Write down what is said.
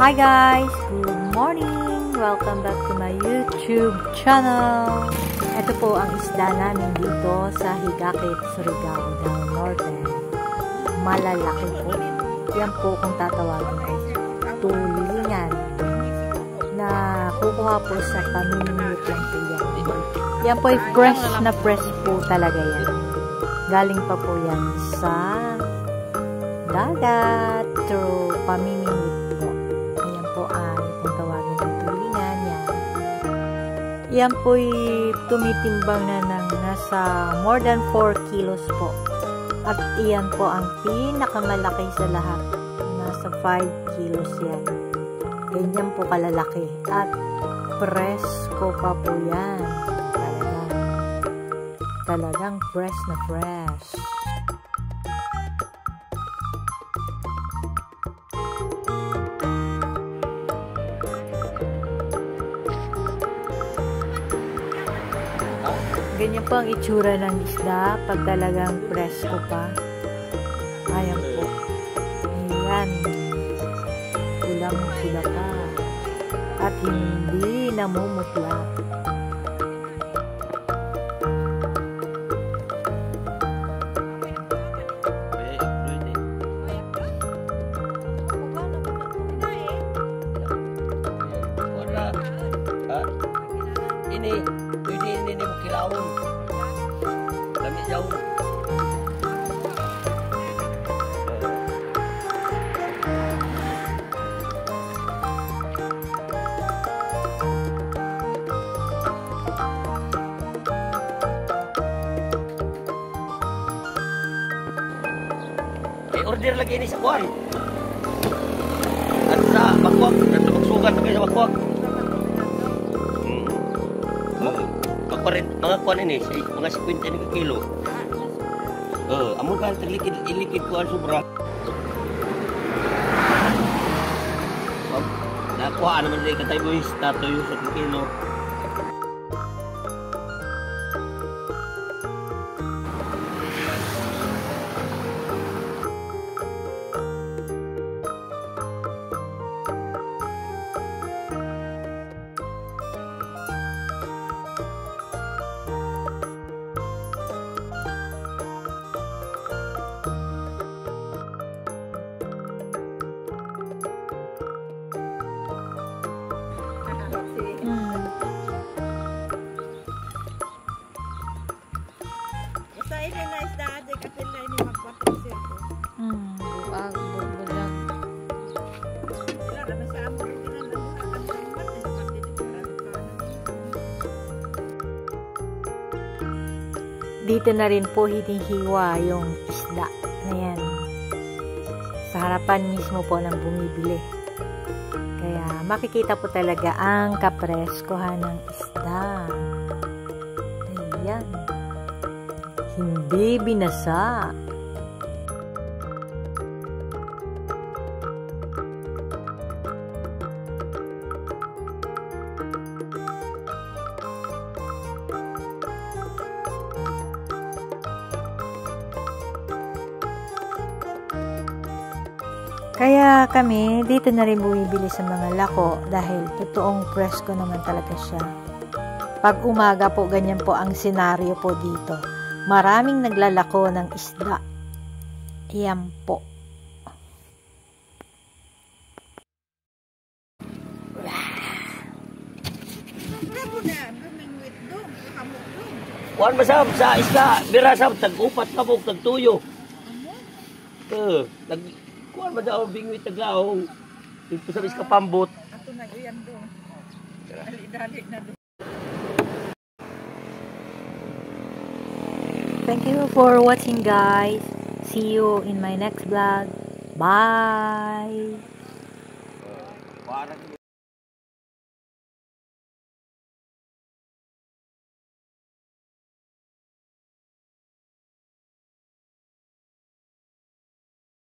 Hi guys! Good morning! Welcome back to my YouTube channel. Ito po ang isda namin dito sa Higakit, Surigao del Norte. Malalaki po. Yan po kung tatawagin ay tulingan na kukuha po sa pamimingwit lang po yan. Yan po ay fresh na fresh po talaga yan. Galing pa po yan sa dagat through pamimingwit po. Ayan po ay kung tawagin ng tulingan yan. Yan po ay tumitimbang na ng nasa more than 4 kilos po. At iyan po ang pinakamalaki sa lahat. Nasa 5 kilos yan. Ganyan po kalalaki. At presko pa po yan. Talagang fresh na fresh. Ganyan po ang itsura ng isda pag talagang presko pa. Ayan po. Ayan. Pulang-pula pa. At hindi namumutla. Ini, ini mo kilawon. Lami jauh. Order lagi ini sa kuwan. At sa bakwak, at magsugat kayo sa bakwak. Mga kuwan ini, mga 50 na kilo. Amo kan ilikid kuwan sobra. Nakuha naman din katay boys, tatoy sa kilo. Basta ini na isda aja kapil na ini magpatrosir ko. Buang, bulang. Wala naman sa amo rin na nabuhakan sa imat na pati dito Dito na rin po hinihiwa yung isda na yan. Sa harapan mismo po ng bumibili. Kaya makikita po talaga ang kapreskohan ng isda. Ayan. Hindi binasa. Kaya kami dito na rin bumibili sa mga lako dahil totoong presko naman talaga siya. Pag umaga po, ganyan po ang senaryo po dito. Maraming naglalako ng isda. Ayan po. Kuwan masab sa isda, bira sab tag-upat ka po tag-tuyo. Kuwan ba daw bingwit taglaong. Ito sa iska pambot. Ato na uyan do. Dali-dali na do. Thank you for watching guys. See you in my next vlog. Bye!